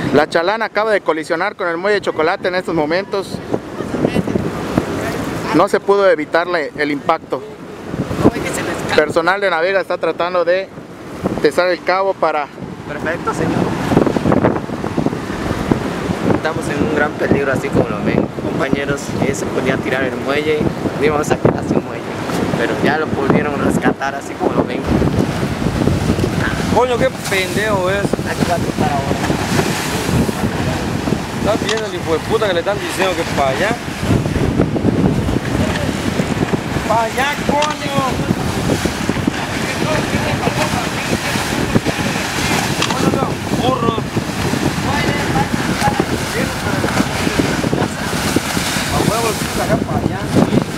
La chalana acaba de colisionar con el muelle de Chocolate en estos momentos. No se pudo evitarle el impacto. Personal de navega está tratando de tesar el cabo para... Perfecto, señor. Estamos en un gran peligro, así como lo ven, compañeros. Se podía tirar el muelle, no íbamos a quedar sin muelle, pero ya lo pudieron rescatar, así como lo ven. Coño, qué pendejo es. Aquí va a tocar ahora. ¿Estás viendo el hijo de puta que le están diciendo que es para allá? ¡Para allá, coño! ¡Burro! A huevo, sacar para allá.